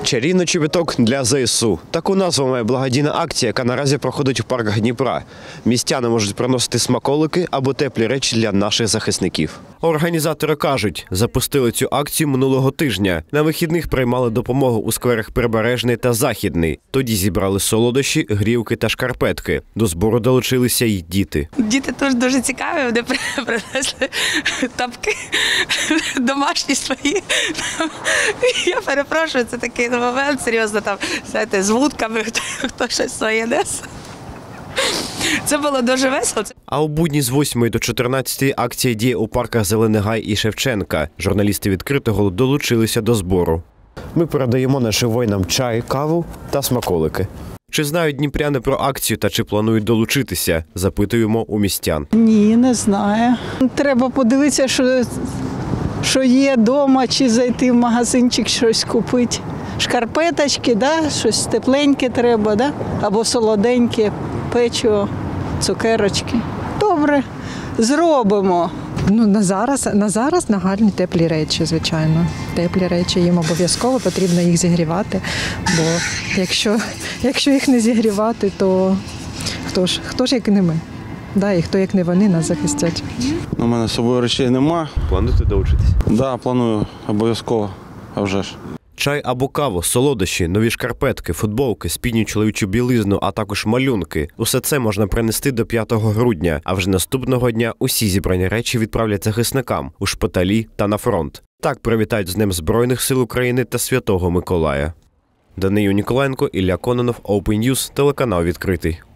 Чарівний чобіток для ЗСУ. Таку назву має благодійна акція, яка наразі проходить у парках Дніпра. Містяни можуть приносити смаколики або теплі речі для наших захисників. Організатори кажуть, запустили цю акцію минулого тижня. На вихідних приймали допомогу у скверах Прибережний та Західний. Тоді зібрали солодощі, грілки та шкарпетки. До збору долучилися й діти. Діти теж дуже цікаві, вони принесли тапки домашні свої. Я перепрошую, це такий момент, серйозно, там, знаєте, з вудками, хто щось своє несе. Це було дуже весело. А у будні з 8 до 14 акція діє у парках Зелений Гай і Шевченка. Журналісти «Відкритого» долучилися до збору. Ми передаємо нашим воїнам чай, каву та смаколики. Чи знають дніпряни про акцію та чи планують долучитися? Запитуємо у містян. Ні, не знаю. Треба подивитися, що є вдома, чи зайти в магазинчик, щось купити. Шкарпеточки, да? Щось тепленьке треба, да? Або солоденьке, печиво, цукерочки. Добре, зробимо. На зараз нагальні теплі речі, звичайно. Теплі речі, їм обов'язково потрібно їх зігрівати, бо якщо їх не зігрівати, то хто ж як не ми? Да, і хто як не вони нас захистять. У мене з собою речей нема. Плануєте долучитися? Так, планую, обов'язково, а вже ж. Чай або каву, солодощі, нові шкарпетки, футболки, спідню чоловічу білизну, а також малюнки. Усе це можна принести до 5 грудня, а вже наступного дня усі зібрані речі відправлять захисникам у шпиталі та на фронт. Так привітають з Днем Збройних сил України та Святого Миколая. Данию Ніколаєнко, Ілля Кононов, Open News, телеканал «Відкритий».